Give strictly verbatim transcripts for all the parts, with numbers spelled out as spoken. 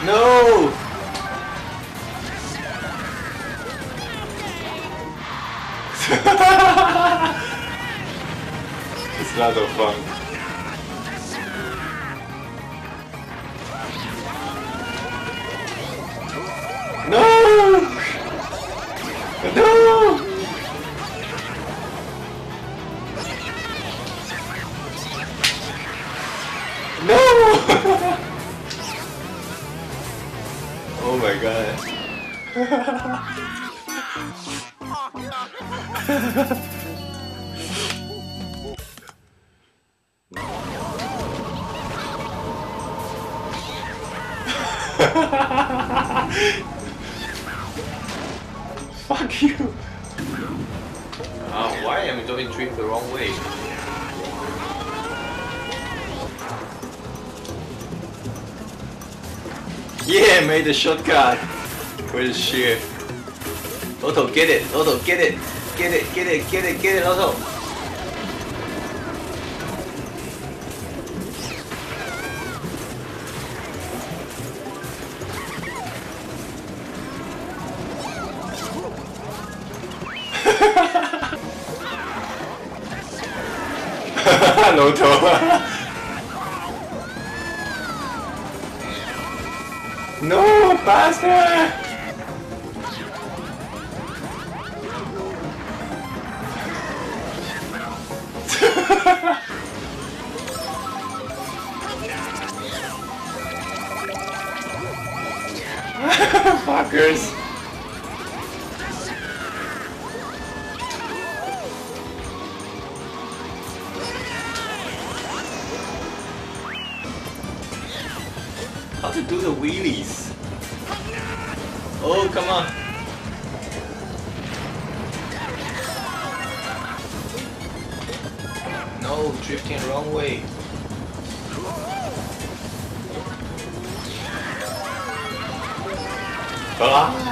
No! It's not so fun. No! No! No! Oh my god. Fuck you. Oh, why am I doing trick the wrong way? Yeah, made the shortcut. Where's the shit? Otto, get it! Otto, get it! Get it! Get it! Get it! Get it! Otto! Otto! No, faster! Fuckers! How to do the wheelies? Oh, come on! No, drifting wrong way. Ah!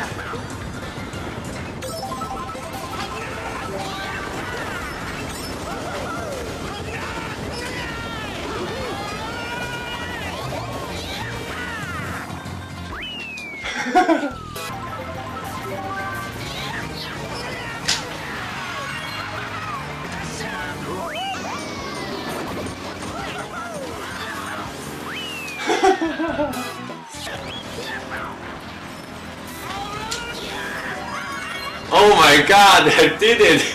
Oh my god, I did it!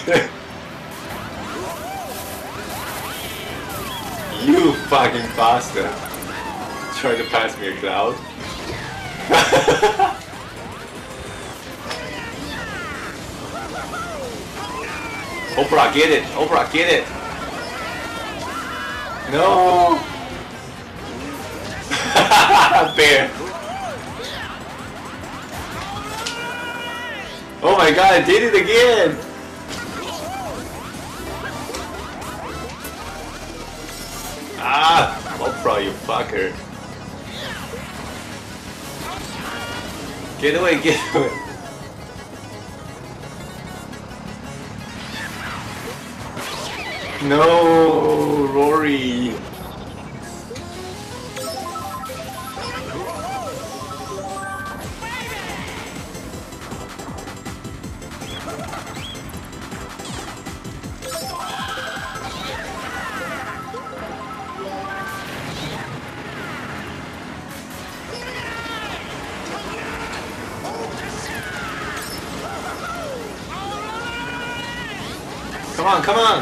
You fucking bastard! Try to pass me a cloud. Oprah, get it! Oprah, get it! No! Bear! Oh my god, I did it again! Ah! Oprah, you fucker! Get away, get away! No, Rory! Come on, come on!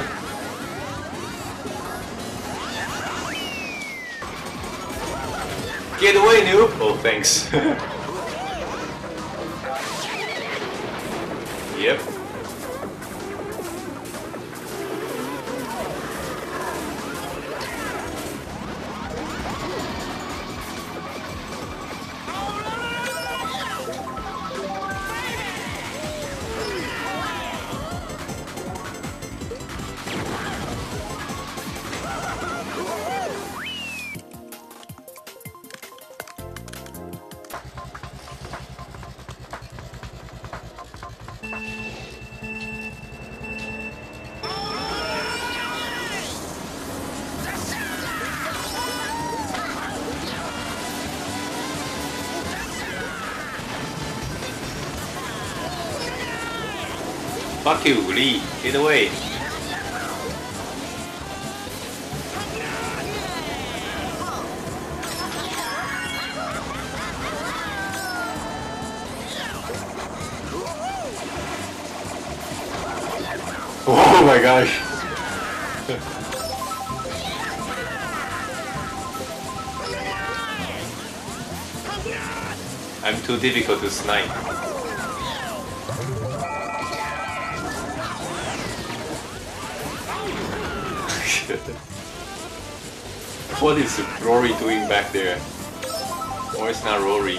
Get away, noob! Oh, thanks. Yep. Fuck you, Lee. Get away. Oh my gosh. I'm too difficult to snipe. What is Rory doing back there? Or it's not Rory.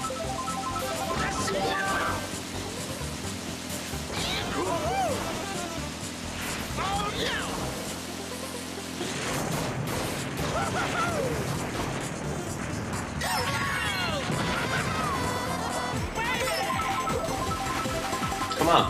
Come on.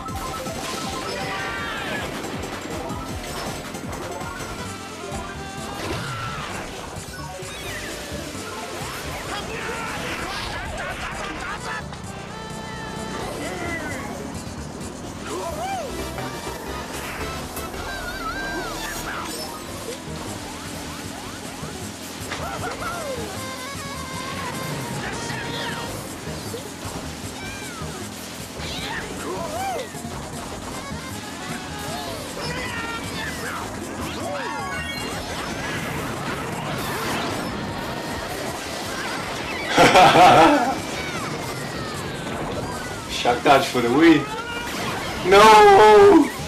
Shock dodge for the win. No!